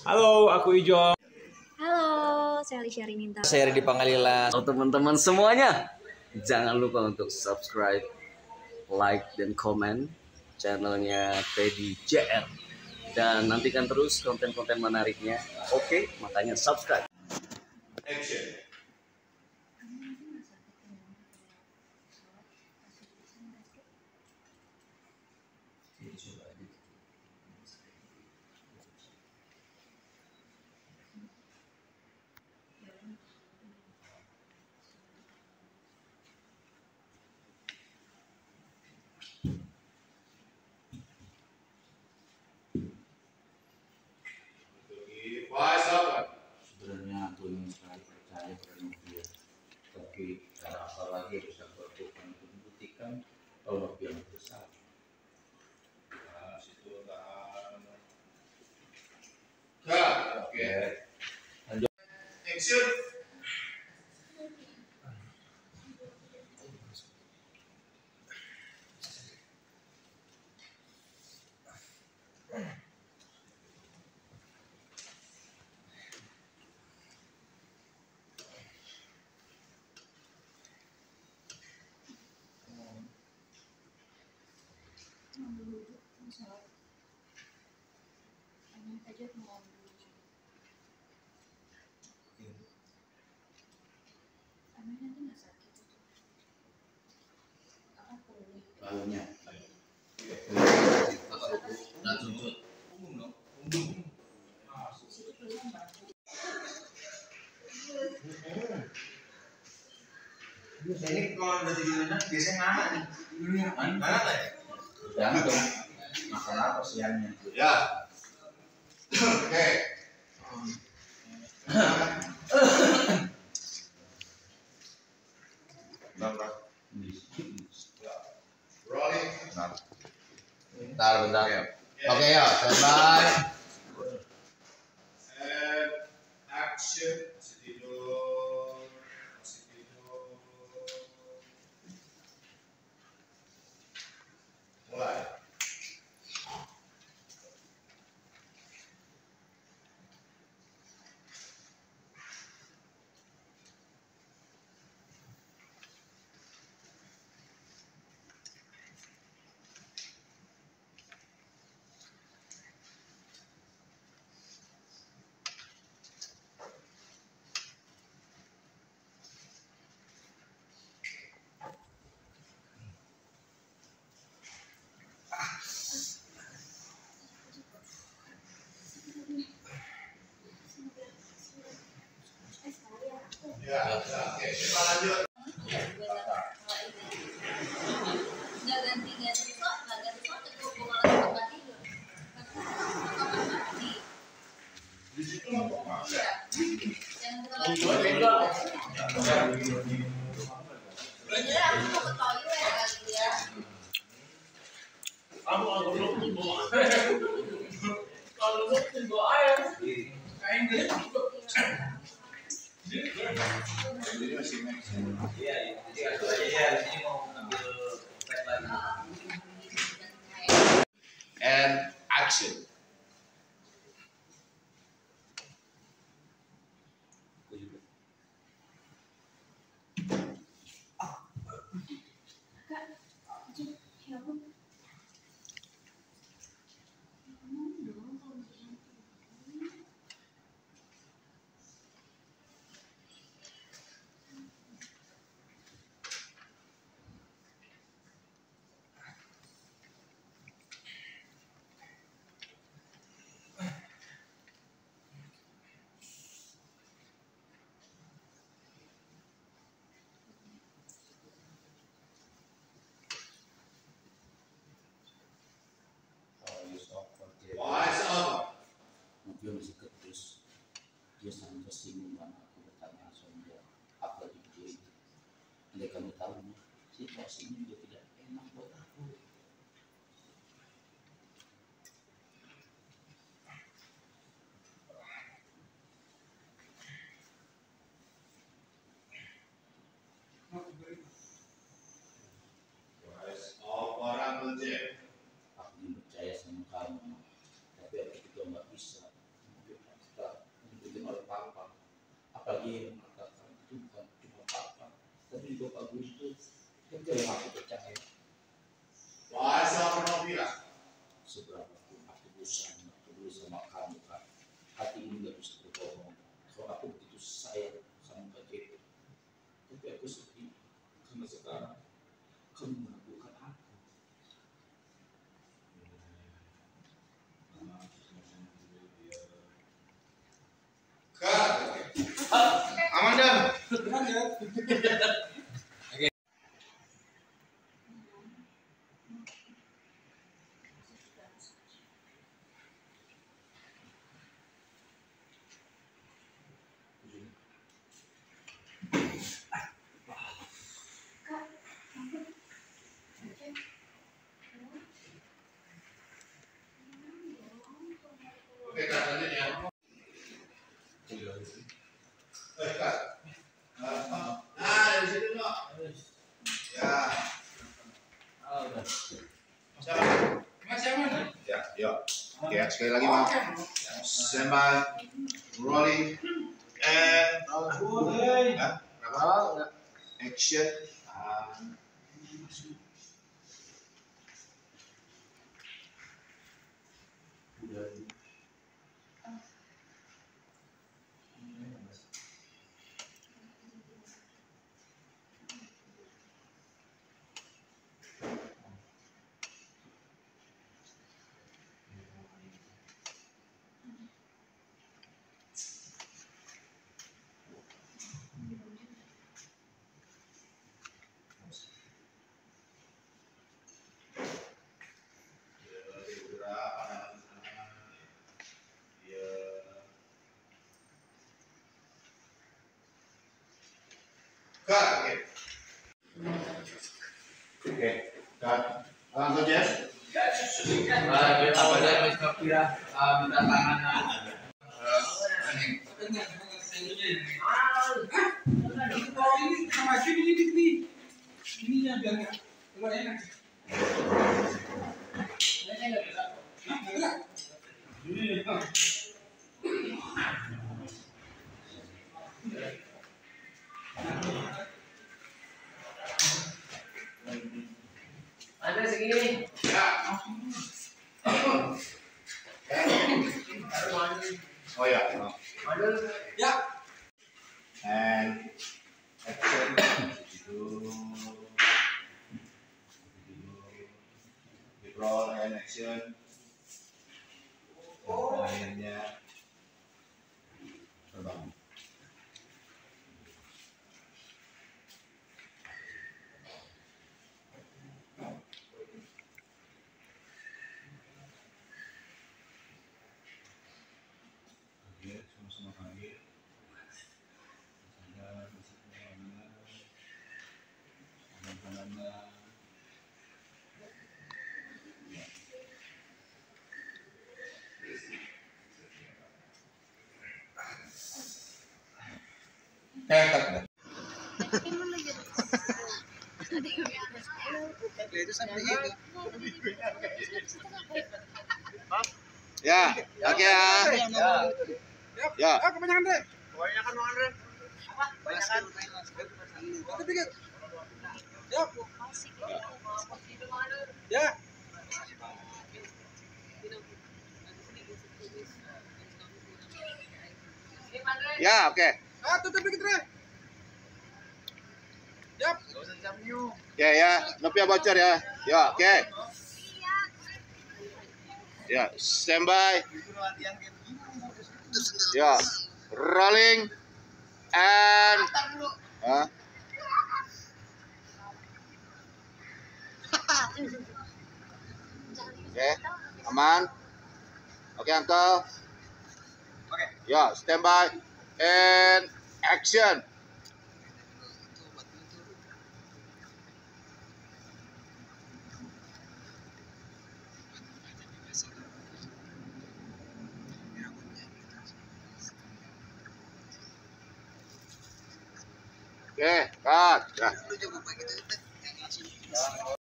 Halo, aku Ijo. Halo, saya Alicia Rininta. Saya Ridi Pangalila. Teman-teman semuanya, jangan lupa untuk subscribe, like, dan komen channelnya Teddy JR. Dan nantikan terus konten-konten menariknya. Oke, makanya subscribe. Action. Sebenarnya aku ingin sekali percaya pada Novia, tapi cara apa lagi harus aku lakukan untuk membuktikan bahwa Novia bersalah. Oke. Lanjut. Action. Lalunya dan sujud. Ini kalau udah di mana biasanya mana nih? Mana teh? Tergantung makan apa siangnya. Ya. Oke. Rolling. Bentar. Oke, ya, standby. And action. Masih tidur. Mulai. Ya, oke. Kita lanjut. Nggak ganti sok, cukup gue malah tempat tidur. Di situ Iya. Yang kita lagi. Sebenarnya aku mau ke toilet kali ya. Kalau lu tunggu air. Kain gitu. Jadi masih next. Iya, jadi aku aja di sini mau ambil pet lagi. And action. Itu yang aku percaya. Bahasa Pernopia. Seberapa pun aku berusaha sama kamu kan, hati ini nggak bisa berbohong. Kalau aku begitu sayang sama Kak Jeko, tapi aku sedih karena sekarang kamu meragukan aku. Aman dah. Oke, Kak, lanjut ya. Kak. Dari situ, Mbak. Ya. Siapa? Masih aman? Ya, yuk. Oke, sekali lagi, Mas. Stand by. Rolling. And ya, berapa? Action. Cut. Oke. Oke. Cut. Langsung ya. Kita boleh kira minta tangan. Kalau ini sama sini dikit nih. Ininya biar nggak enak. Ada segini. Oh ya. Ya. And action. Roll and action. Akhirnya terbang. Oke, sama-sama kaget. Ya, oke ya. Ya. Kebanyakan deh. Kebanyakan mau Andre. Kebanyakan. Dikit. Ya. Ya. Ya, oke. Tutup dikit deh. Yap. Ya, ya. Nopia bocor ya. Ya, oke. Ya, standby. Ya, rolling and Oke, aman. Oke, Uncle. Oke. Ya, standby and action. Oke, cut. Ya.